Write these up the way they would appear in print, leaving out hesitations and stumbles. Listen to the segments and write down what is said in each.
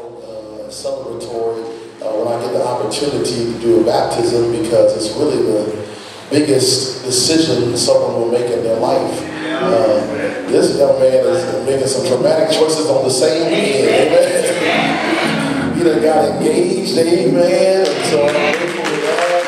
celebratory when I get the opportunity to do a baptism, because it's really the biggest decision someone will make in their life. This young man is making some dramatic choices on the same weekend. Amen. He done got engaged. Amen. And so I'm grateful to God.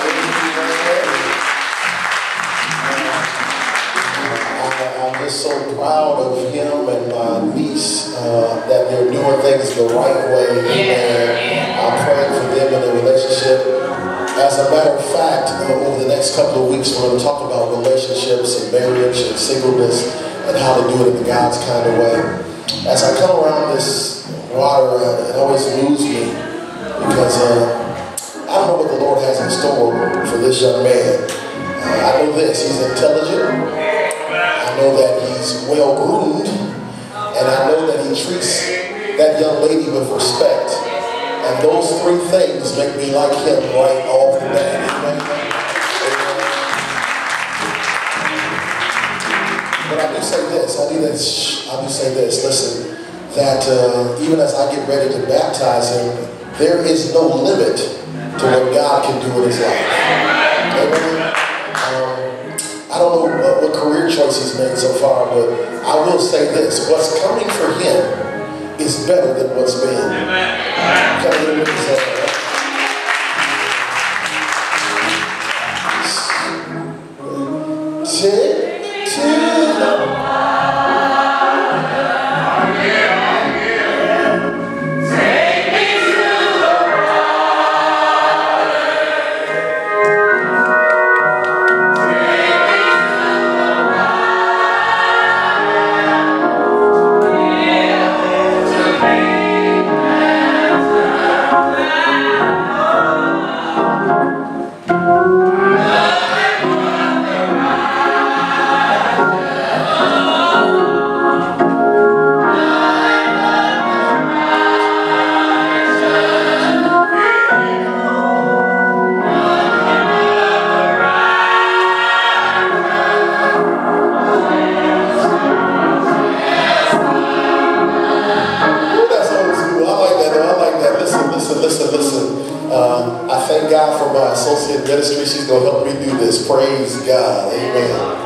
I'm just so proud of him and my niece that they're doing things the right way. Amen. I'm praying for them in their relationship. As a matter of fact, over the next couple of weeks, we're going to talk about relationships and marriage and singleness and how to do it in the God's kind of way. As I come around this water, it always moves me because I don't know what the Lord has in store for this young man. I know this, he's intelligent. I know that he's well-groomed. And I know that he treats that young lady with respect. And those three things make me like him right off the bat. But I do say this, listen, that even as I get ready to baptize him, there is no limit to what God can do in his life. Amen. I don't know what career choice he's made so far, but I will say this, what's coming for him is better than what's been. Can I hear what you say? I thank God for my associate ministry. She's going to help me do this. Praise God. Amen.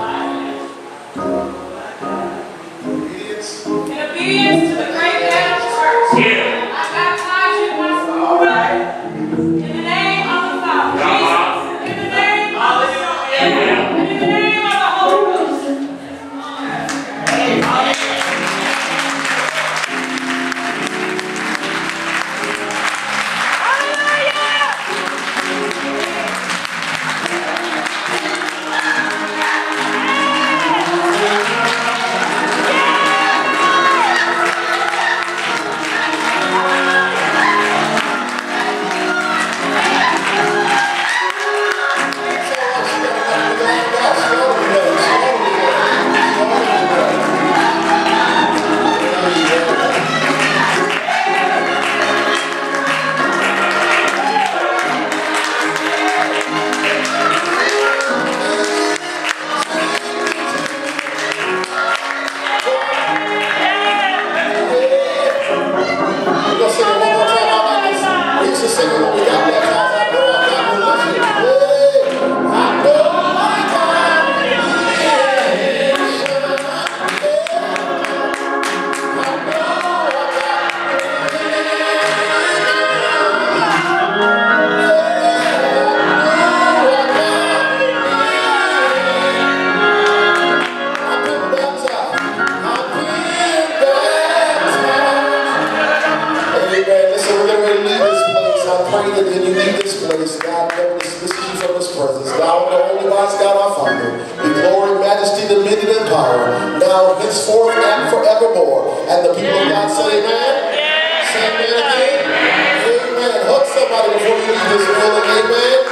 In obedience to the great man of church, I baptize you once more. In the name of the Father, Jesus. In the name of the Son, and in the name of the Holy Ghost. Amen. Now, henceforth and forevermore. And the people of God say amen. Say amen again. Amen. Hug somebody before you leave this building. Amen.